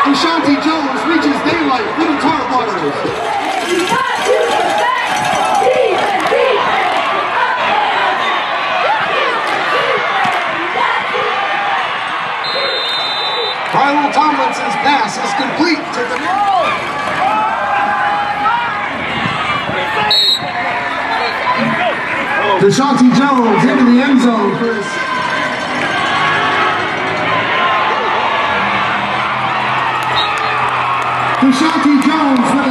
Deshaunte Jones reaches daylight for the Tar Waters. Tyler Tomlinson's pass is complete to the Deshaunte Jones into the end zone for his Deshaunte Jones